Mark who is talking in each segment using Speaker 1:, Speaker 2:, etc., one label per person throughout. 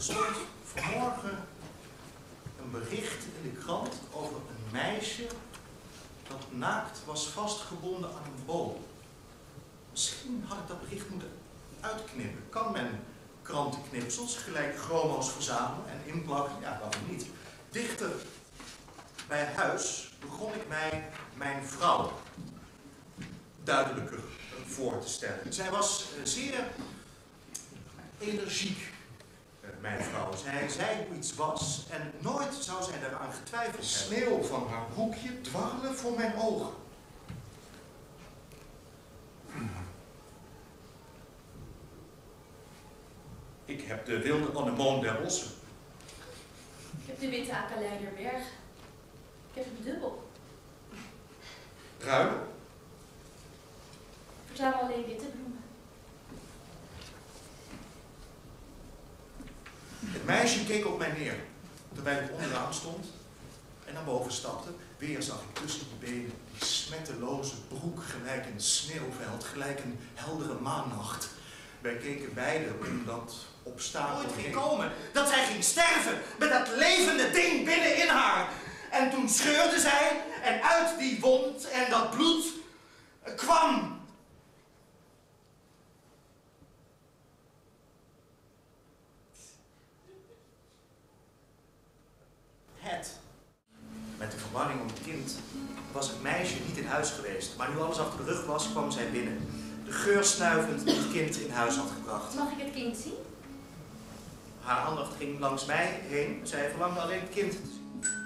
Speaker 1: Er stond vanmorgen een bericht in de krant over een meisje dat naakt was vastgebonden aan een boom. Misschien had ik dat bericht moeten uitknippen. Kan men krantenknipsels gelijk chromo's verzamelen en inplakken? Ja, waarom niet? Dichter bij huis begon ik mij mijn vrouw duidelijker voor te stellen. Zij was zeer energiek, mijn vrouw. Zij zei hoe iets was en nooit zou zij daaraan getwijfeld hebben. Sneeuw van haar broekje dwarrelen voor mijn ogen. Ik heb de wilde anemoon der bossen.
Speaker 2: Ik heb de witte akalei der bergen. Ik heb hem dubbel.
Speaker 1: Bruin?
Speaker 2: Ik verzamel alleen witte bloemen.
Speaker 1: Het meisje keek op mij neer, terwijl ik onderaan stond en naar boven stapte. Weer zag ik tussen die benen die smetteloze broek gelijk een sneeuwveld, gelijk een heldere maannacht. Wij keken beiden om dat obstakel heen. Nooit ging komen dat zij ging sterven met dat levende ding binnenin haar. En toen scheurde zij en uit die wond en dat bloed kwam. Met de verwarring om het kind was het meisje niet in huis geweest. Maar nu alles achter de rug was, kwam zij binnen. De geur snuivend die het kind in huis had gebracht.
Speaker 2: Mag ik het kind zien?
Speaker 1: Haar aandacht ging langs mij heen. Zij verlangde alleen het kind te zien.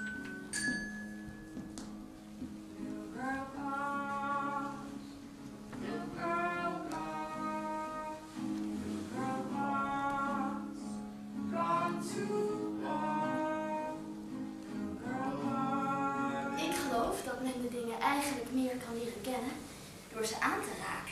Speaker 2: Ik geloof dat men de dingen eigenlijk meer kan leren kennen door ze aan te raken.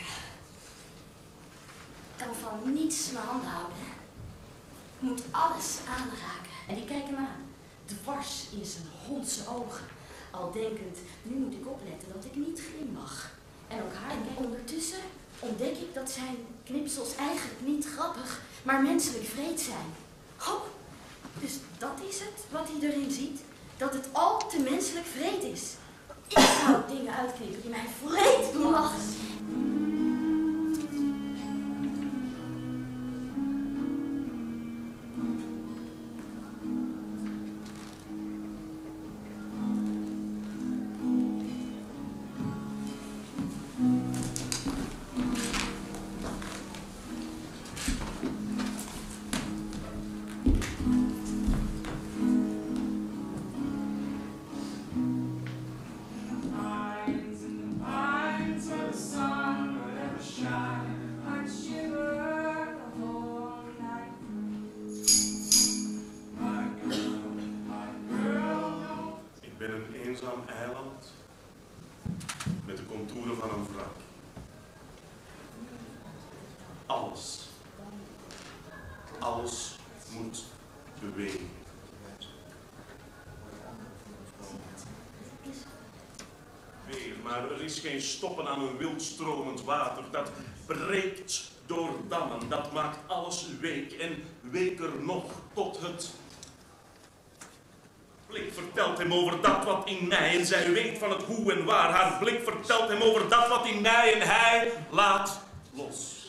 Speaker 2: Ik kan van niets mijn handen houden. Ik moet alles aanraken. En die kijken me aan, dwars in zijn hondse ogen. Al denkend, nu moet ik opletten dat ik niet glimlach. En ook haar. En ondertussen ontdek ik dat zijn knipsels eigenlijk niet grappig, maar menselijk wreed zijn. Oh, dus dat is het wat hij erin ziet? Dat het al te menselijk wreed is. Ik zou dingen uitknippen die mij wreed doen lachen.
Speaker 3: Eiland met de contouren van een wrak. Alles moet bewegen. Weer, maar er is geen stoppen aan een wildstromend water. Dat breekt door dammen, dat maakt alles week en weker nog tot het... Blik vertelt hem over dat wat in mij en zij weet van het hoe en waar. Haar blik vertelt hem over dat wat in mij en hij laat los.